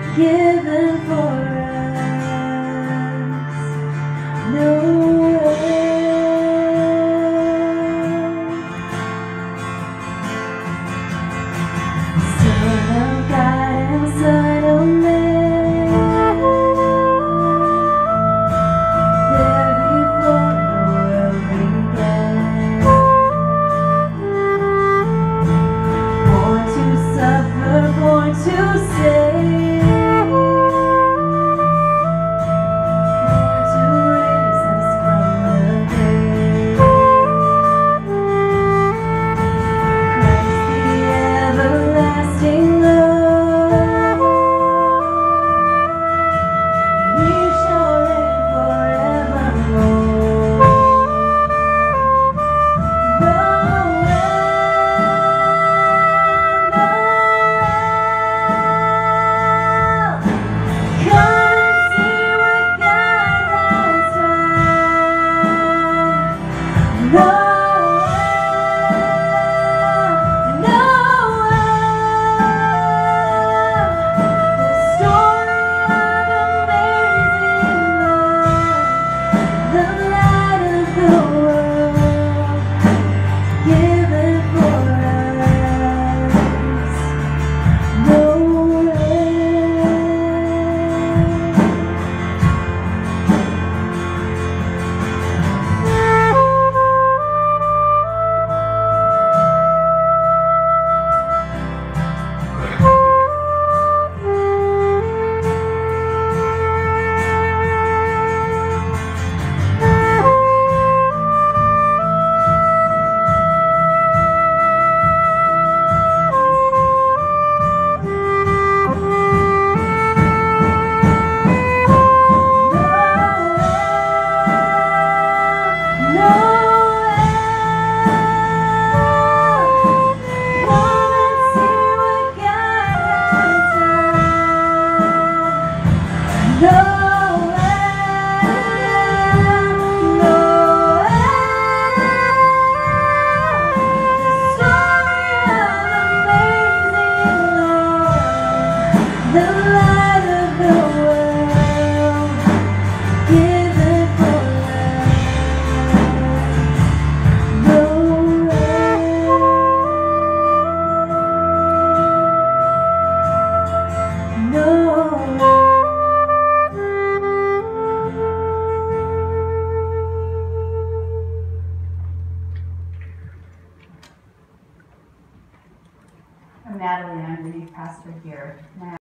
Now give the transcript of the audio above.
given for us. No Son of God and Son of Man, there before the world began, born to suffer, born to save, born to raise us from the grave. Christ the everlasting love, He shall reign forevermore. Come and see what God has done. The story of amazing love, the light of the world, given for us. The light of the world, given for us. I'm Natalie, I'm the youth pastor here.